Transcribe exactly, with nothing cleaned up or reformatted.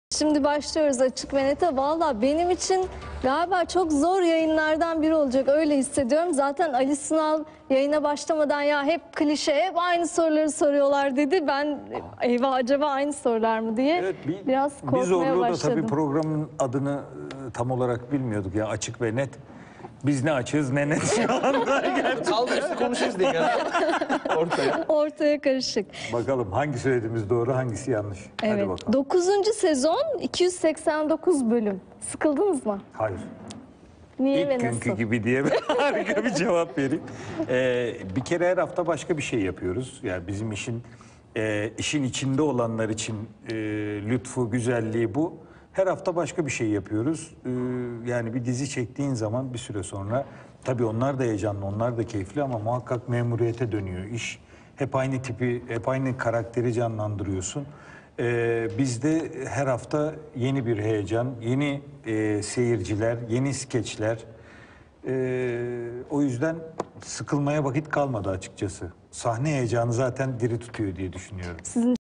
Şimdi başlıyoruz Açık ve Net'e. Valla benim için galiba çok zor yayınlardan biri olacak, öyle hissediyorum. Zaten Ali Sunal yayına başlamadan ya hep klişe, hep aynı soruları soruyorlar dedi. Ben eyvah acaba aynı sorular mı diye Evet, bir, biraz korkmaya biz orada başladım. da tabii programın adını e, tam olarak bilmiyorduk ya, Açık ve Net. Biz ne açığız ne net şu anda. Kalmıştı konuşuruz diye geldi ortaya. Ortaya karışık. Bakalım hangi söylediğimiz doğru, hangisi yanlış. Hadi Evet. bakalım. dokuzuncu sezon iki yüz seksen dokuz bölüm. Sıkıldınız mı? Hayır. Niye İlk ve günkü nasıl? gibi diye harika bir cevap vereyim. Ee, bir kere her hafta başka bir şey yapıyoruz. Yani bizim işin e, işin içinde olanlar için e, lütfu, güzelliği bu. Her hafta başka bir şey yapıyoruz. Ee, yani bir dizi çektiğin zaman bir süre sonra tabii onlar da heyecanlı, onlar da keyifli ama muhakkak memuriyete dönüyor iş. Hep aynı tipi, hep aynı karakteri canlandırıyorsun. Ee, bizde her hafta yeni bir heyecan, yeni e, seyirciler, yeni skeçler. Ee, o yüzden sıkılmaya vakit kalmadı açıkçası. Sahne heyecanı zaten diri tutuyor diye düşünüyorum. Sizin